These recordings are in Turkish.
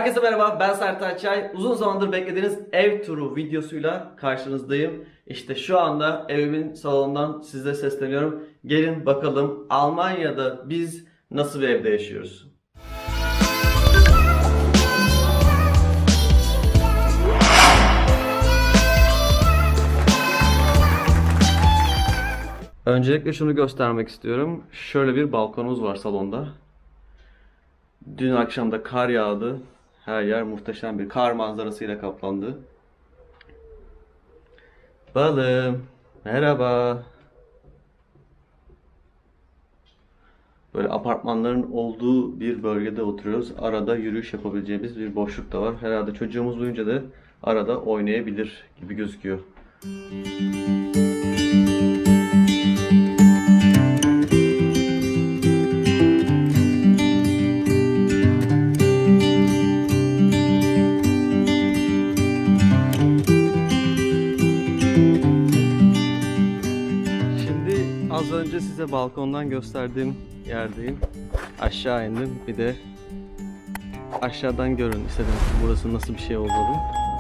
Herkese merhaba, ben Sertaç Çay. Uzun zamandır beklediğiniz ev turu videosuyla karşınızdayım. İşte şu anda evimin salonundan size sesleniyorum. Gelin bakalım Almanya'da biz nasıl bir evde yaşıyoruz? Öncelikle şunu göstermek istiyorum. Şöyle bir balkonumuz var salonda. Dün akşam da kar yağdı. Her yer muhteşem bir kar manzarasıyla kaplandı. Balım, merhaba. Böyle apartmanların olduğu bir bölgede oturuyoruz. Arada yürüyüş yapabileceğimiz bir boşluk da var. Herhalde çocuğumuz duyunca da arada oynayabilir gibi gözüküyor. Az önce size balkondan gösterdiğim yerdeyim. Aşağı indim. Bir de aşağıdan görün istedim burası nasıl bir şey olduğunu.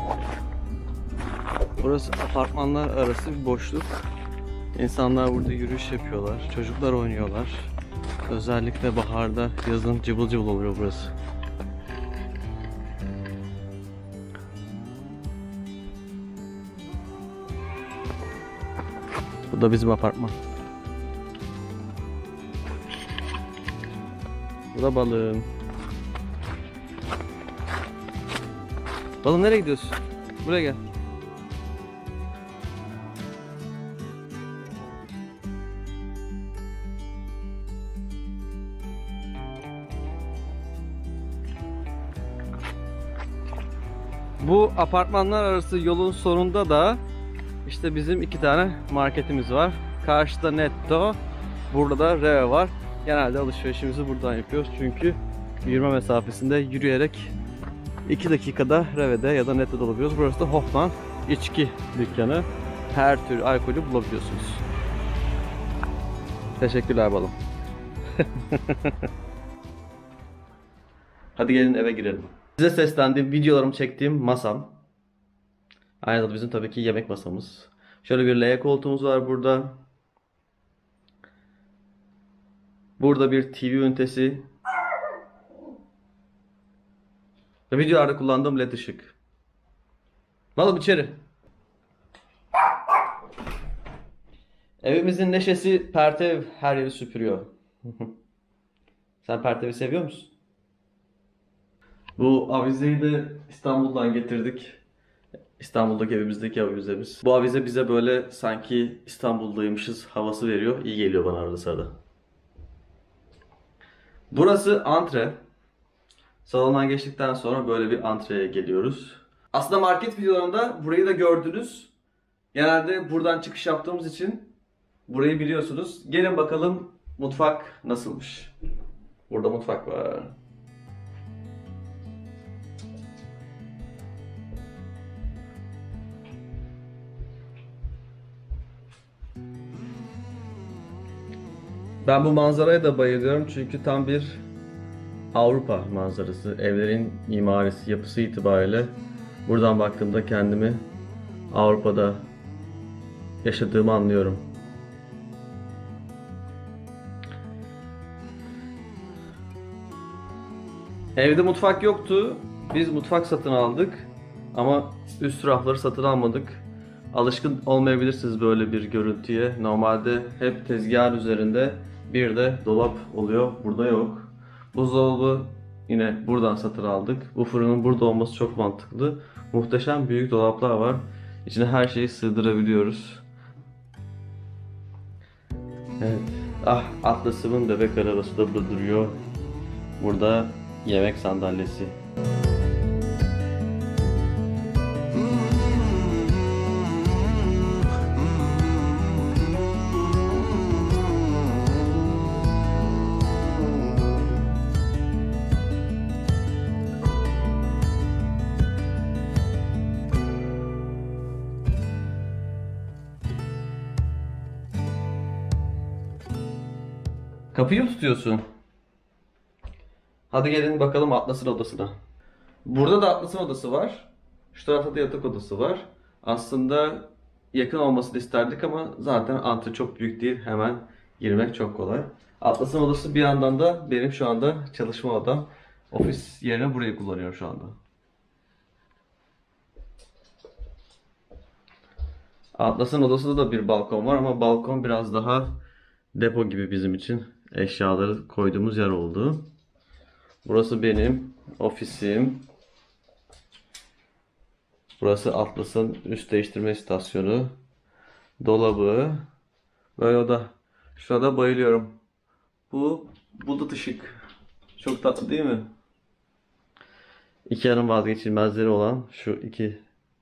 Burası apartmanlar arası bir boşluk. İnsanlar burada yürüyüş yapıyorlar. Çocuklar oynuyorlar. Özellikle baharda, yazın cıvıl cıvıl oluyor burası. Bu da bizim apartman. Bu da balığım. Balım nereye gidiyorsun? Buraya gel. Bu apartmanlar arası yolun sonunda da işte bizim iki tane marketimiz var. Karşıda Netto, burada da Rewe var. Genelde alışverişimizi buradan yapıyoruz çünkü yürüme mesafesinde yürüyerek 2 dakikada Rewe'de ya da Netto'da olabiliyoruz. Burası da Hoffman içki dükkanı. Her tür alkolü bulabiliyorsunuz. Teşekkürler balım. Hadi gelin eve girelim. Size seslendiğim, videolarımı çektiğim masam. Aynı zamanda bizim tabii ki yemek masamız. Şöyle bir L koltuğumuz var burada. Burada bir TV ünitesi. Ve videolarda kullandığım led ışık. Balım içeri. Evimizin neşesi Pertev her yeri süpürüyor. Sen Pertev'i seviyor musun? Bu avizeyi de İstanbul'dan getirdik. İstanbul'daki evimizdeki avizemiz. Bu avize bize böyle sanki İstanbul'daymışız havası veriyor. İyi geliyor bana arada sırada. Burası antre. Salondan geçtikten sonra böyle bir antreye geliyoruz. Aslında market videolarında burayı da gördünüz. Genelde buradan çıkış yaptığımız için burayı biliyorsunuz. Gelin bakalım mutfak nasılmış. Burada mutfak var. Ben bu manzaraya da bayılıyorum çünkü tam bir Avrupa manzarası. Evlerin mimarisi, yapısı itibariyle buradan baktığımda kendimi Avrupa'da yaşadığımı anlıyorum. Evde mutfak yoktu. Biz mutfak satın aldık. Ama üst rafları satın almadık. Alışkın olmayabilirsiniz böyle bir görüntüye. Normalde hep tezgahın üzerinde bir de dolap oluyor. Burada yok. Buzdolabı yine buradan satın aldık. Bu fırının burada olması çok mantıklı. Muhteşem büyük dolaplar var. İçine her şeyi sığdırabiliyoruz. Evet. Ah, Atlas'ımın bebek arabası da burada duruyor. Burada yemek sandalyesi. Kapıyı mı tutuyorsun? Hadi gelin bakalım Atlas'ın odasına. Burada da Atlas'ın odası var. Şu tarafta da yatak odası var. Aslında yakın olmasını isterdik ama zaten antre çok büyük değil. Hemen girmek çok kolay. Atlas'ın odası bir yandan da benim şu anda çalışma odam. Ofis yerine burayı kullanıyorum şu anda. Atlas'ın odasında da bir balkon var ama balkon biraz daha depo gibi bizim için. Eşyaları koyduğumuz yer oldu. Burası benim ofisim. Burası Atlas'ın üst değiştirme istasyonu. Dolabı. Böyle oda. Şurada bayılıyorum. Bu bulut ışık. Çok tatlı değil mi? IKEA'nın vazgeçilmezleri olan şu iki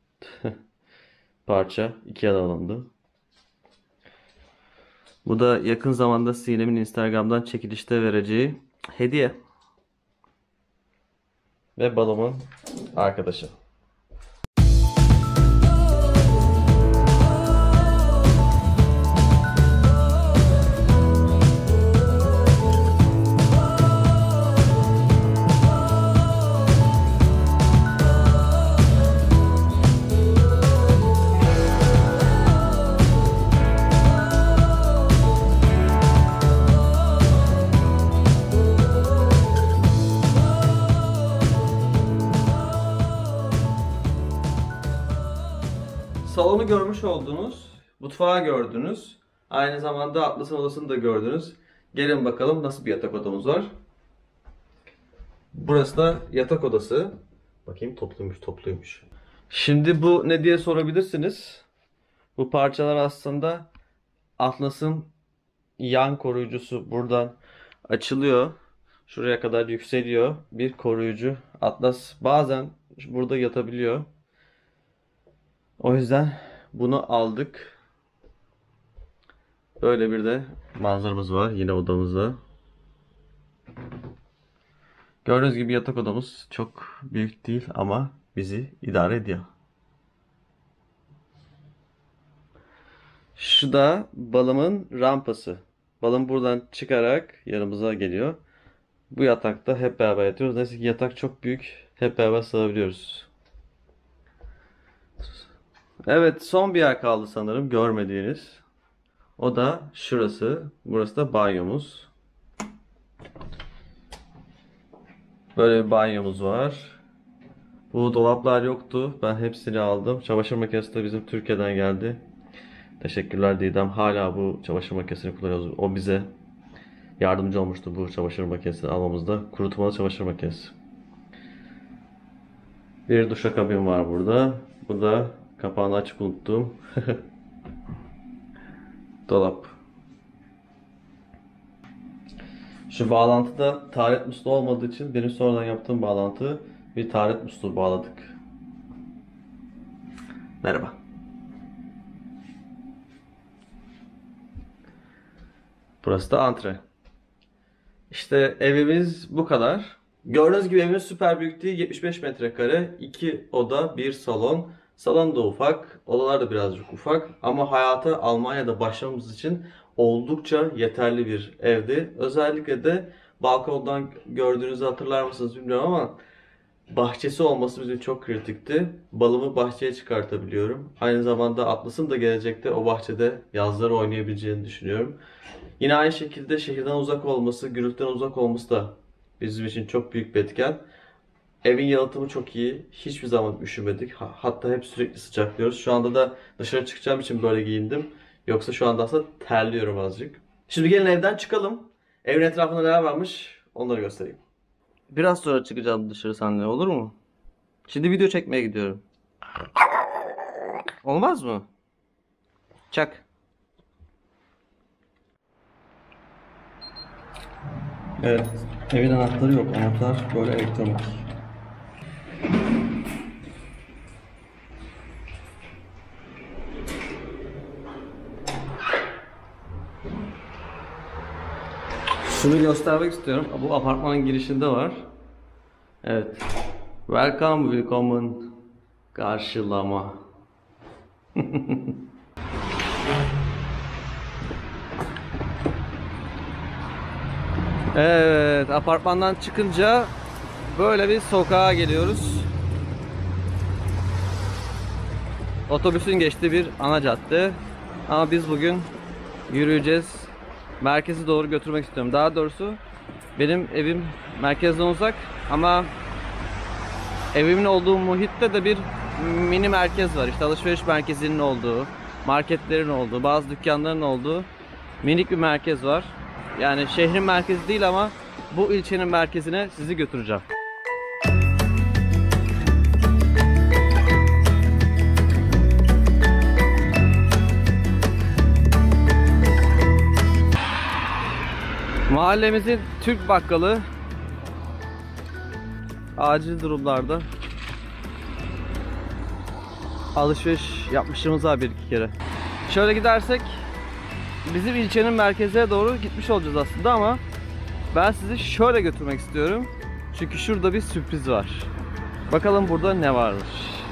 parça IKEA'da alındı. Bu da yakın zamanda Sinem'in Instagram'dan çekilişte vereceği hediye. Ve balımın arkadaşı. Salonu görmüş oldunuz. Mutfağı gördünüz. Aynı zamanda Atlas'ın odasını da gördünüz. Gelin bakalım nasıl bir yatak odamız var. Burası da yatak odası. Bakayım topluymuş. Şimdi bu ne diye sorabilirsiniz. Bu parçalar aslında Atlas'ın yan koruyucusu. Buradan açılıyor. Şuraya kadar yükseliyor. Bir koruyucu. Atlas bazen burada yatabiliyor. O yüzden bunu aldık. Böyle bir de manzaramız var yine odamızda. Gördüğünüz gibi yatak odamız çok büyük değil ama bizi idare ediyor. Şu da balımın rampası. Balım buradan çıkarak yanımıza geliyor. Bu yatakta hep beraber yatıyoruz. Neyse ki yatak çok büyük. Hep beraber sığabiliyoruz. Evet, son bir yer kaldı sanırım görmediğiniz. O da şurası. Burası da banyomuz. Böyle bir banyomuz var. Bu dolaplar yoktu. Ben hepsini aldım. Çamaşır makinesi de bizim Türkiye'den geldi. Teşekkürler Didem. Hala bu çamaşır makinesini kullanıyoruz. O bize yardımcı olmuştu bu çamaşır makinesini almamızda. Kurutmalı çamaşır makinesi. Bir duşakabin var burada. Bu da kapağını açık unuttum. Dolap. Şu bağlantıda taharet musluğu olmadığı için benim sonradan yaptığım bağlantı bir taharet musluğu bağladık. Merhaba. Burası da antre. İşte evimiz bu kadar. Gördüğünüz gibi evimiz süper büyük değil. 75 metrekare. 2 oda, 1 salon. Salon da ufak. Odalar da birazcık ufak. Ama hayata Almanya'da başlamamız için oldukça yeterli bir evdi. Özellikle de balkondan gördüğünüzü hatırlar mısınız bilmiyorum ama bahçesi olması bizim çok kritikti. Balımı bahçeye çıkartabiliyorum. Aynı zamanda Atlas'ın da gelecekte o bahçede yazları oynayabileceğini düşünüyorum. Yine aynı şekilde şehirden uzak olması, gürültüden uzak olması da bizim için çok büyük bir etken. Evin yalıtımı çok iyi. Hiçbir zaman üşümedik. Hatta hep sürekli sıcaklıyoruz. Şu anda da dışarı çıkacağım için böyle giyindim. Yoksa şu anda aslında terliyorum azıcık. Şimdi gelin evden çıkalım. Evin etrafında neler varmış onları göstereyim. Biraz sonra çıkacağım dışarı seninle, olur mu? Şimdi video çekmeye gidiyorum. Olmaz mı? Çak. Evet. Evin anahtarı yok. Anahtar böyle elektronik. Şunu göstermek istiyorum. Bu apartmanın girişinde var. Evet. Welcome, willkommen. Karşılama. Evet, apartmandan çıkınca Böyle bir sokağa geliyoruz. Otobüsün geçtiği bir ana cadde. Ama biz bugün yürüyeceğiz. Merkeze doğru götürmek istiyorum. Daha doğrusu benim evim merkezden uzak ama evimin olduğu muhitte de bir mini merkez var. İşte alışveriş merkezinin olduğu, marketlerin olduğu, bazı dükkanların olduğu minik bir merkez var. Yani şehrin merkezi değil ama bu ilçenin merkezine sizi götüreceğim. Mahallemizin Türk bakkalı acil durumlarda alışveriş yapmışlığımız var bir iki kere. Şöyle gidersek bizim ilçenin merkezine doğru gitmiş olacağız aslında ama ben sizi şöyle götürmek istiyorum. Çünkü şurada bir sürpriz var. Bakalım burada ne varmış.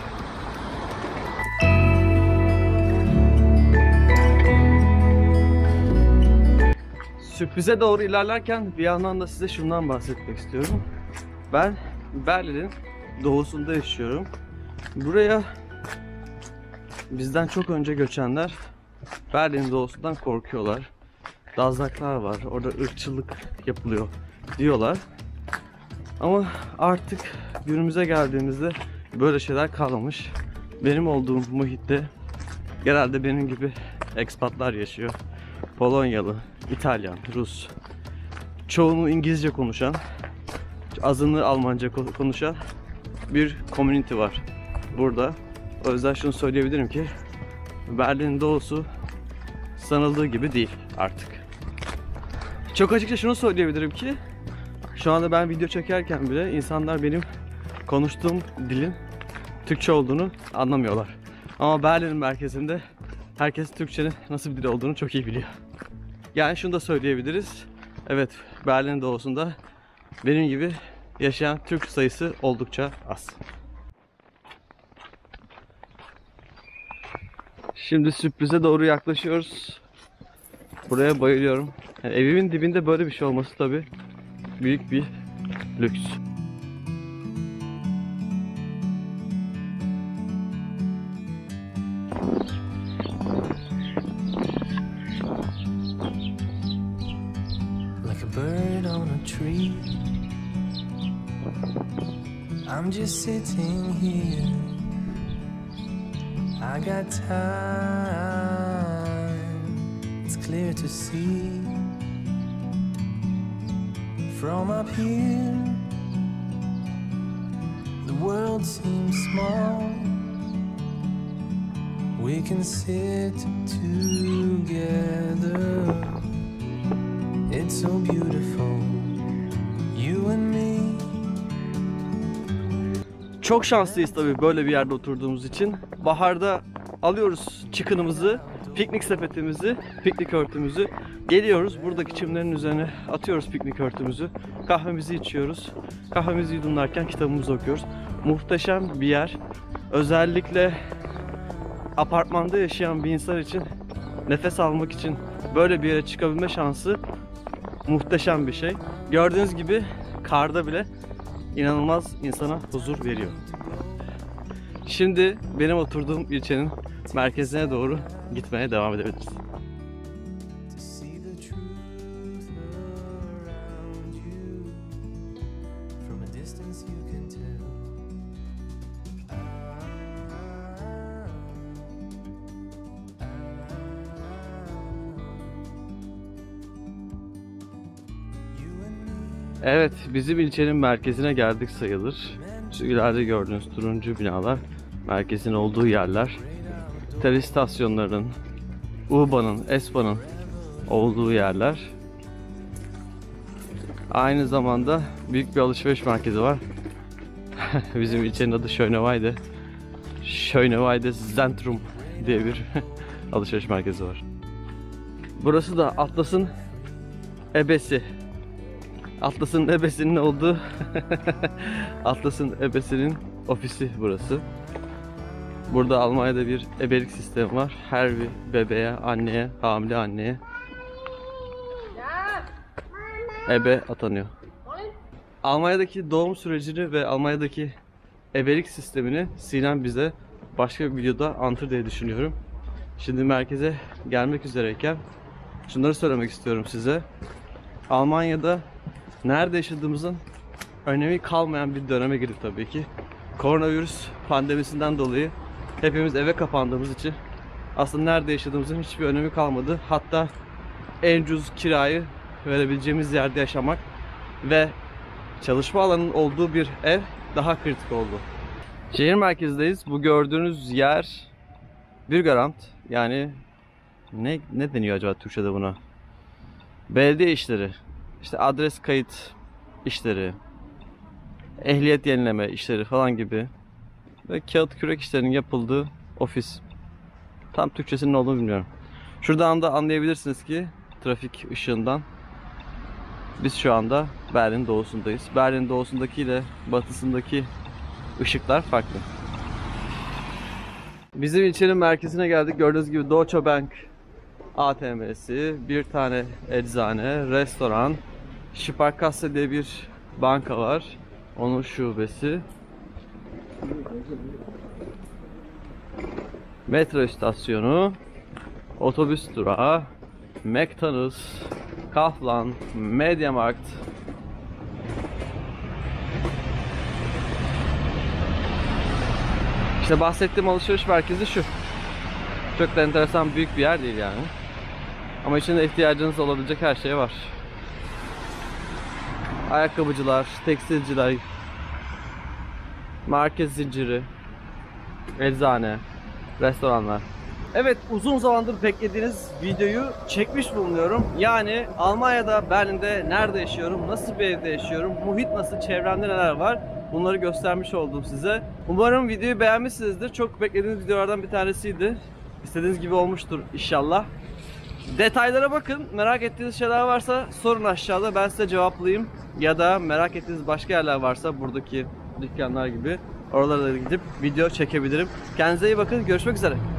Sürprize doğru ilerlerken bir yandan da size şundan bahsetmek istiyorum. Ben Berlin'in doğusunda yaşıyorum. Buraya bizden çok önce göçenler Berlin'in doğusundan korkuyorlar. Dazlaklar var, orada ırkçılık yapılıyor diyorlar. Ama artık günümüze geldiğimizde böyle şeyler kalmamış. Benim olduğum muhitte genelde benim gibi ekspatlar yaşıyor. Polonyalı, İtalyan, Rus, çoğunu İngilizce konuşan, azınlığı Almanca konuşan bir community var burada. O yüzden şunu söyleyebilirim ki Berlin'in doğusu sanıldığı gibi değil artık. Çok açıkça şunu söyleyebilirim ki şu anda ben video çekerken bile insanlar benim konuştuğum dilin Türkçe olduğunu anlamıyorlar. Ama Berlin'in merkezinde herkes Türkçenin nasıl bir dil olduğunu çok iyi biliyor. Yani şunu da söyleyebiliriz. Evet, Berlin'in doğusunda benim gibi yaşayan Türk sayısı oldukça az. Şimdi sürprize doğru yaklaşıyoruz. Buraya bayılıyorum. Yani evimin dibinde böyle bir şey olması tabii büyük bir lüks. Like a bird on a tree, I'm just sitting here. I got time, it's clear to see. From up here, the world seems small. We can sit together. It's so beautiful, you and me. Çok şanslıyız tabii böyle bir yerde oturduğumuz için. Baharda alıyoruz çıkınımızı, piknik sepetimizi, piknik örtümüzü. Geliyoruz buradaki çimlerin üzerine atıyoruz piknik örtümüzü. Kahvemizi içiyoruz. Kahvemizi yudumlarken kitabımızı okuyoruz. Muhteşem bir yer. Özellikle apartmanda yaşayan bir insan için nefes almak için böyle bir yere çıkabilme şansı muhteşem bir şey. Gördüğünüz gibi karda bile inanılmaz insana huzur veriyor. Şimdi benim oturduğum ilçenin merkezine doğru gitmeye devam edebiliriz. Evet, bizim ilçenin merkezine geldik sayılır. Şu ileride gördüğünüz turuncu binalar merkezin olduğu yerler. Tren istasyonlarının, U-Bahn'ın, S-Bahn'ın olduğu yerler. Aynı zamanda büyük bir alışveriş merkezi var. Bizim ilçenin adı Schöneweide. Schöneweide Zentrum diye bir alışveriş merkezi var. Burası da Atlas'ın ebesi. Atlas'ın ebesinin olduğu Atlas'ın ebesinin ofisi burası. Burada Almanya'da bir ebelik sistemi var. Her bir bebeğe, anneye, hamile anneye ebe atanıyor. Almanya'daki doğum sürecini ve Almanya'daki ebelik sistemini Sinem bize başka bir videoda anlatır diye düşünüyorum. Şimdi merkeze gelmek üzereyken şunları söylemek istiyorum size. Almanya'da nerede yaşadığımızın önemi kalmayan bir döneme girdik tabii ki. Koronavirüs pandemisinden dolayı hepimiz eve kapandığımız için aslında nerede yaşadığımızın hiçbir önemi kalmadı. Hatta en ucuz kirayı verebileceğimiz yerde yaşamak ve çalışma alanının olduğu bir ev daha kritik oldu. Şehir merkezindeyiz. Bu gördüğünüz yer bir garant. Yani ne deniyor acaba Türkçe'de buna? Belediye işleri. İşte adres kayıt işleri, ehliyet yenileme işleri falan gibi ve kağıt kürek işlerinin yapıldığı ofis. Tam Türkçesinin ne olduğunu bilmiyorum. Şuradan da anlayabilirsiniz ki trafik ışığından biz şu anda Berlin doğusundayız. Berlin doğusundaki ile batısındaki ışıklar farklı. Bizim ilçenin merkezine geldik. Gördüğünüz gibi Deutsche Bank ATM'si, bir tane eczane, restoran, Sparkasse diye bir banka var. Onun şubesi. Metro istasyonu, otobüs durağı, McDonald's, Kaufland, Mediamarkt. İşte bahsettiğim alışveriş merkezi şu. Çok da enteresan büyük bir yer değil yani. Ama içinde ihtiyacınız olabilecek her şey var. Ayakkabıcılar, tekstilciler, market zinciri, eczane, restoranlar. Evet, uzun zamandır beklediğiniz videoyu çekmiş bulunuyorum. Yani Almanya'da, Berlin'de nerede yaşıyorum, nasıl bir evde yaşıyorum, muhit nasıl, çevremde neler var, bunları göstermiş oldum size. Umarım videoyu beğenmişsinizdir. Çok beklediğiniz videolardan bir tanesiydi. İstediğiniz gibi olmuştur inşallah. Detaylara bakın. Merak ettiğiniz şeyler varsa sorun aşağıda, ben size cevaplayayım. Ya da merak ettiğiniz başka yerler varsa buradaki dükkanlar gibi oralara da gidip video çekebilirim. Kendinize iyi bakın. Görüşmek üzere.